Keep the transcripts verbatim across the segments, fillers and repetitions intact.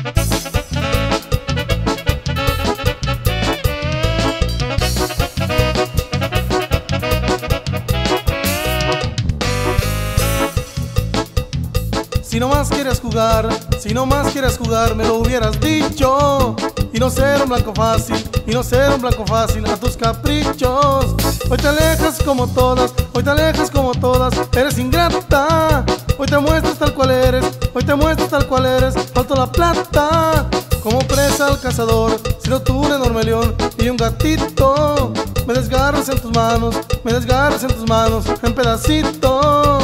Si no más quieres jugar, si no más quieres jugar, me lo hubieras dicho. Y no ser un blanco fácil, y no ser un blanco fácil a tus caprichos. Hoy te alejas como todas, hoy te alejas como todas, eres ingrata. Hoy te muestras tal cual eres, hoy te muestras tal cual eres, falta la plata. Como presa al cazador, siendo tú un enorme león y un gatito. Me desgarras en tus manos, me desgarras en tus manos, en pedacitos.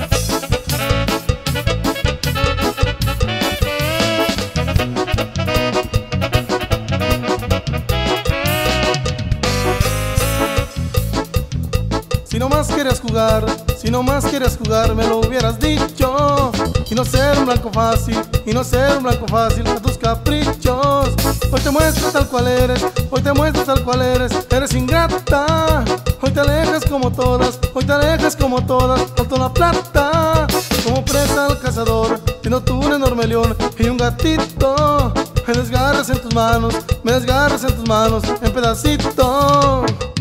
Si no más quieres jugar, si no más quieres jugar, me lo hubieras dicho. Y no ser un blanco fácil, y no ser un blanco fácil a tus caprichos. Hoy te muestras tal cual eres, hoy te muestras tal cual eres, eres ingrata. Hoy te alejas como todas, hoy te alejas como todas, falta la plata. Como presa al cazador, siendo tú un enorme león y un gatito. Me desgarras en tus manos, me desgarras en tus manos, en pedacitos.